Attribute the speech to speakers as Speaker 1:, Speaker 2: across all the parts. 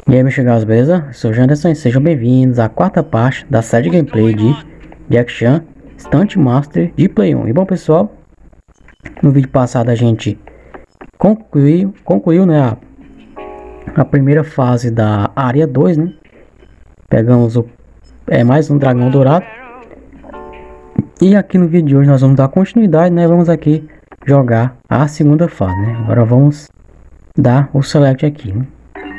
Speaker 1: E aí, meus chegados, beleza? Eu sou o Janderson e sejam bem-vindos à quarta parte da série de gameplay de Jack Chan Stunt Master de Play 1. E bom, pessoal, no vídeo passado a gente concluiu, né, a primeira fase da área 2, né? Pegamos mais um dragão dourado. E aqui no vídeo de hoje nós vamos dar continuidade, né? Vamos aqui jogar a segunda fase, né? Agora vamos dar o select aqui, né?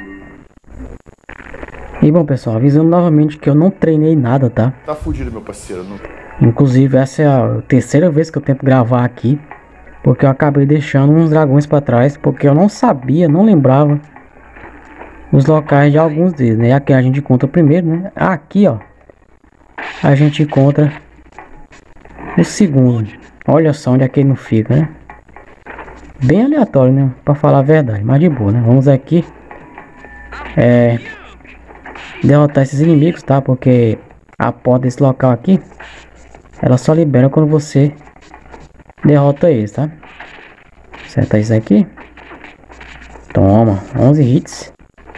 Speaker 1: E bom, pessoal, avisando novamente que eu não treinei nada, tá?
Speaker 2: Tá fudido, meu parceiro. Não...
Speaker 1: Inclusive essa é a terceira vez que eu tento gravar aqui, porque eu acabei deixando uns dragões para trás, porque eu não sabia, não lembrava os locais de alguns deles, né? Aqui a gente encontra primeiro, né? Aqui, ó, a gente encontra o segundo. Olha só onde é que ele não fica, né? Bem aleatório, né? Pra falar a verdade, mas de boa, né? Vamos aqui derrotar esses inimigos, tá? Porque a porta desse local aqui, ela só libera quando você derrota eles, tá? Acerta isso aqui. Toma, 11 hits.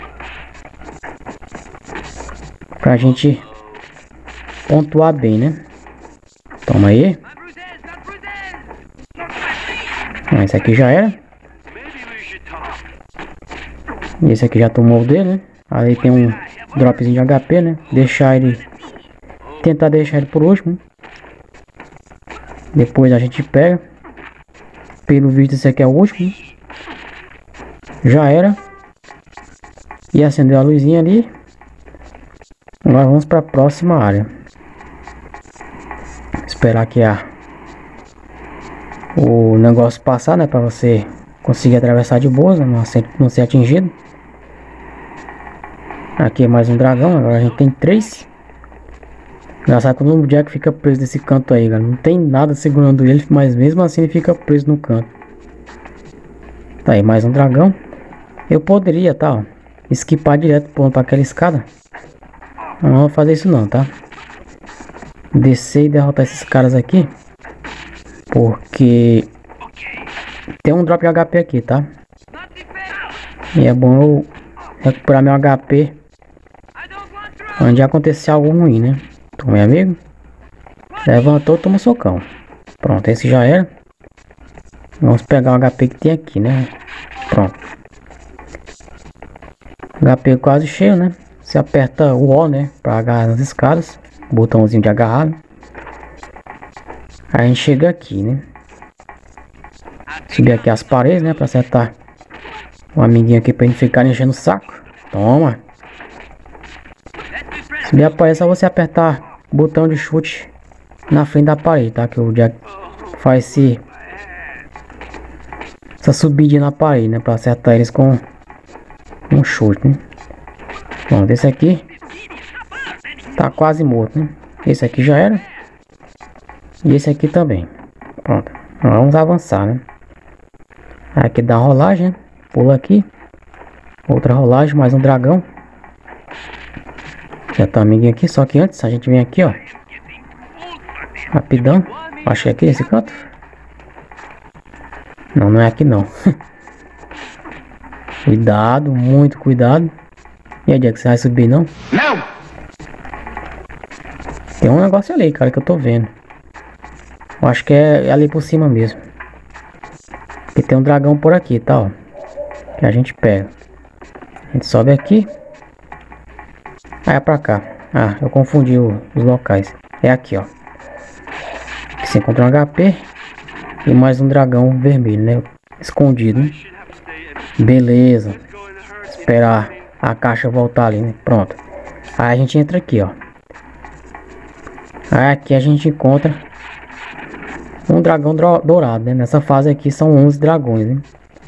Speaker 1: Pra gente pontuar bem, né? Toma aí. Esse aqui já era. E esse aqui já tomou o dele, né? Aí tem um dropzinho de HP, né? Tentar deixar ele por último. Depois a gente pega. Pelo visto esse aqui é o último. Já era. E acendeu a luzinha ali. Agora vamos para a próxima área. Esperar que o negócio passar, né? Para você conseguir atravessar de boa, né, não ser atingido. Aqui é mais um dragão. Agora a gente tem 3. Engraçado quando o Jack fica preso nesse canto aí, galera. Não tem nada segurando ele, mas mesmo assim ele fica preso no canto. Tá aí, mais um dragão. Eu poderia, tá, ó, esquipar direto para aquela escada. Não vou fazer isso não, tá? Descer e derrotar esses caras aqui, porque tem um drop de HP aqui, tá? E é bom eu recuperar meu HP onde acontecer algo ruim, né? Toma, meu amigo. Levantou, toma socão. Pronto, esse já era. Vamos pegar o HP que tem aqui, né? Pronto. HP quase cheio, né? Você aperta o O, né? Pra agarrar nas escadas. Botãozinho de agarrar. Aí a gente chega aqui, né? Subir aqui as paredes, né? Pra acertar o amiguinho aqui pra ele ficar enchendo o saco. Toma. Subir a parede é só você apertar o botão de chute na frente da parede, tá? Que o Jack faz essa subidinha na parede, né? Pra acertar eles com um chute, né? Bom, esse aqui tá quase morto, né? Esse aqui já era. E esse aqui também. Pronto. Vamos avançar, né? Aqui dá uma rolagem, né? Pula aqui. Outra rolagem, mais um dragão. Já tá amiguinho aqui, só que antes a gente vem aqui, ó. Rapidão. Acho que é aqui nesse canto. Não, não é aqui não. Cuidado, muito cuidado. E aí, Jack, você vai subir não?
Speaker 2: Não!
Speaker 1: Tem um negócio ali, cara, que eu tô vendo. Eu acho que é ali por cima mesmo. E tem um dragão por aqui, tá, ó. Que a gente pega. A gente sobe aqui. Ah, é pra cá. Ah, eu confundi os locais. É aqui, ó. Aqui você encontra um HP. E mais um dragão vermelho, né? Escondido, né? Beleza. Esperar a caixa voltar ali, né? Pronto. Aí a gente entra aqui, ó. Aí aqui a gente encontra um dragão dourado, né? Nessa fase aqui são 11 dragões, né?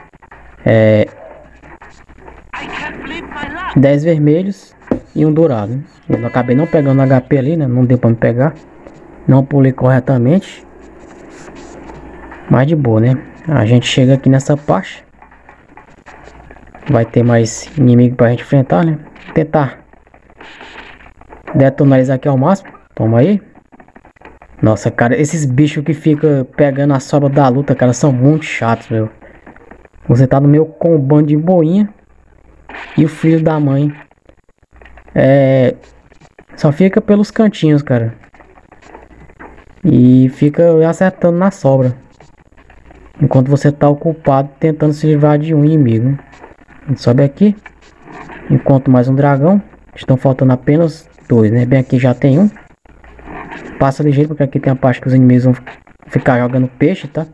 Speaker 1: 10 vermelhos e um dourado, né? Eu acabei não pegando HP ali, né? Não deu pra me pegar. Não pulei corretamente. Mas de boa, né? A gente chega aqui nessa parte. Vai ter mais inimigo pra gente enfrentar, né? Tentar detonar eles aqui ao máximo. Toma aí. Nossa, cara, esses bichos que ficam pegando a sobra da luta, cara, são muito chatos, meu. Você tá no meu combando de boinha. E o filho da mãe Só fica pelos cantinhos, cara. E fica acertando na sobra. Enquanto você tá ocupado tentando se livrar de um inimigo. A gente sobe aqui. Enquanto mais um dragão. Estão faltando apenas 2, né? Bem aqui já tem um. Passa ligeiro porque aqui tem a parte que os inimigos vão ficar jogando peixe, tá?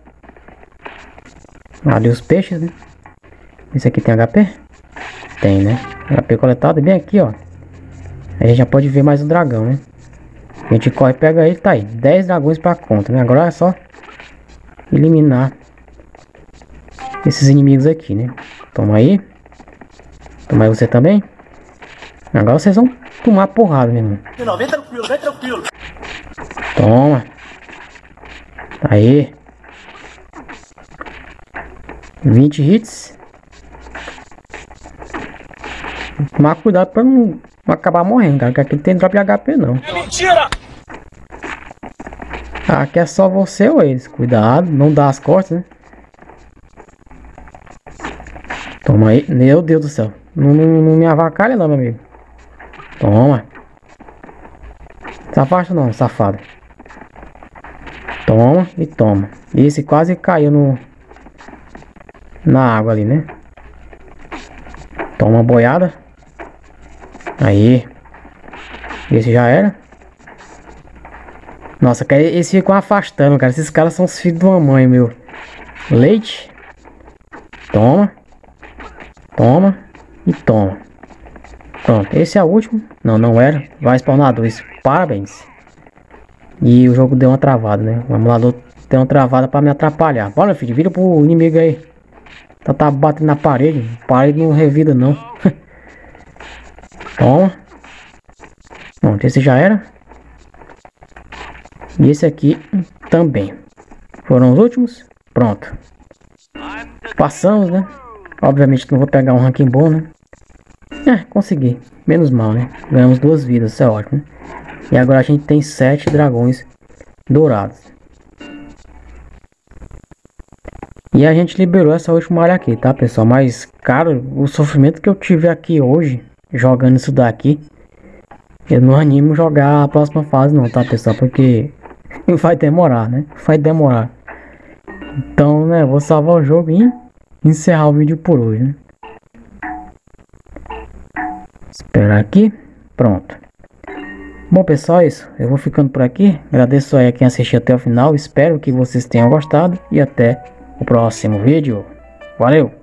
Speaker 1: Ali os peixes, né? Esse aqui tem HP? Tem, né? HP coletado. E bem aqui, ó. A gente já pode ver mais um dragão, né? A gente corre e pega ele, tá aí. 10 dragões pra conta, né? Agora é só eliminar esses inimigos aqui, né? Toma aí. Toma aí você também. Agora vocês vão tomar porrada, meu irmão.
Speaker 2: Não, vem tranquilo, vem tranquilo.
Speaker 1: Toma. Aí. 20 hits. Tomar cuidado pra não acabar morrendo, cara. Que aqui não tem drop de HP, não.
Speaker 2: É mentira!
Speaker 1: Aqui é só você ou eles. Cuidado, não dá as costas, né? Toma aí. Meu Deus do céu. Não me avacalha não, meu amigo. Toma. Se afasta não, safado. Toma e toma. Esse quase caiu na água ali, né? Toma uma boiada. Aí. Esse já era. Nossa, cara, eles ficam afastando, cara. Esses caras são os filhos de uma mãe, meu. Leite. Toma. Toma. E toma. Pronto, esse é o último. Não era. Vai spawnar 2. Parabéns. E o jogo deu uma travada, né? O emulador deu uma travada pra me atrapalhar. Bora, filho, vira pro inimigo aí. Tá batendo na parede. Parede não revida, não. Toma. Pronto, esse já era. E esse aqui também. Foram os últimos. Pronto. Passamos, né? Obviamente que não vou pegar um ranking bom, né? Consegui. Menos mal, né? Ganhamos 2 vidas, isso é ótimo, né? E agora a gente tem 7 dragões dourados. E a gente liberou essa última área aqui, tá, pessoal? Mas, cara, o sofrimento que eu tive aqui hoje, jogando isso daqui, eu não animo jogar a próxima fase não, tá, pessoal? Porque vai demorar, né? Vai demorar. Então, né, vou salvar o jogo e encerrar o vídeo por hoje, né? Esperar aqui. Pronto. Bom, pessoal, é isso. Eu vou ficando por aqui. Agradeço aí a quem assistiu até o final. Espero que vocês tenham gostado. E até o próximo vídeo. Valeu!